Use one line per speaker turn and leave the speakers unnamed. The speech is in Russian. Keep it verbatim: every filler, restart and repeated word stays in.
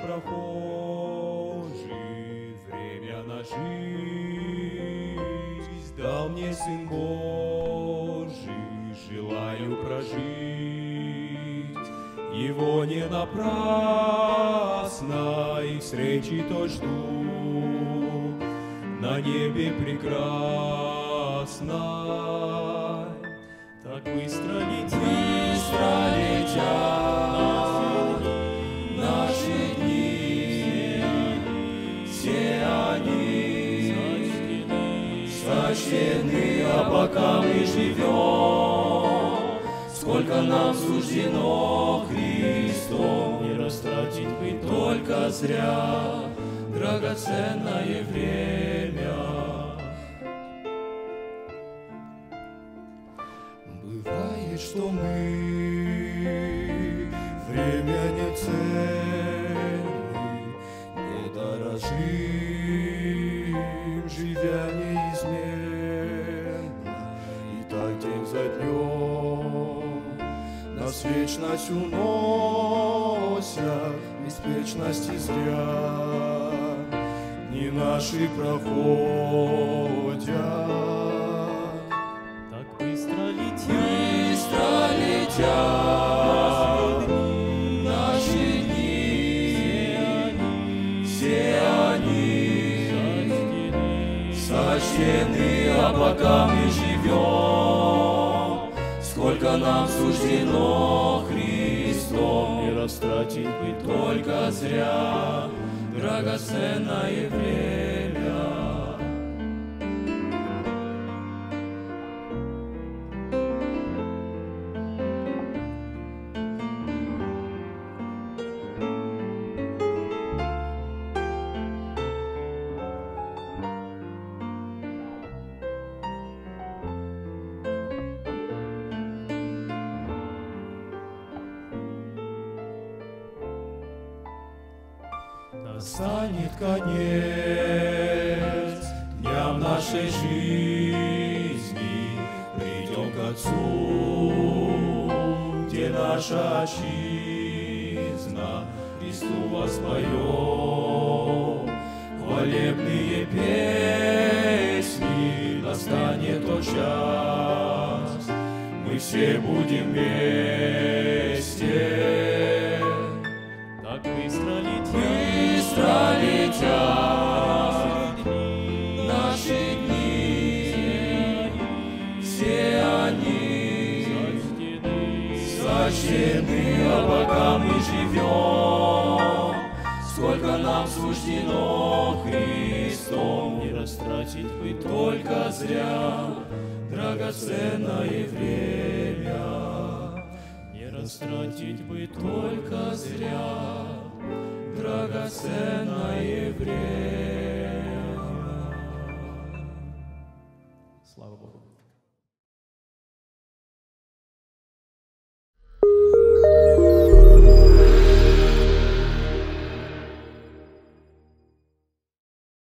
прохожий, время на жизнь дал мне Сын Божий, желаю прожить Его не напрасно, и встречи то жду на небе прекрасной. Так быстро летят, быстро летят наши дни, все они сочтены, а пока мы живем, сколько нам суждено Христом не растратить бы только зря драгоценное время. Бывает, что мы время не ценим, не дорожим, живя неизменно, и так день за днем нас вечность уносят, беспечности зря дни наши проходят. Так быстро летят, быстро летят наши дни, все они сочтены, а пока мы живем, сколько нам суждено Христом не растратить бы только зря драгоценное время. Настанет конец дням нашей жизни, придем к Отцу, где наша отчизна, Христу воспоем хвалебные песни. Настанет тот час, мы все будем вместе. Так быстро летят, быстро летят наши дни, все они сочтены, а пока мы живем, сколько нам суждено Христом не растратить бы только зря драгоценное время. Растратить бы только зря драгоценное время.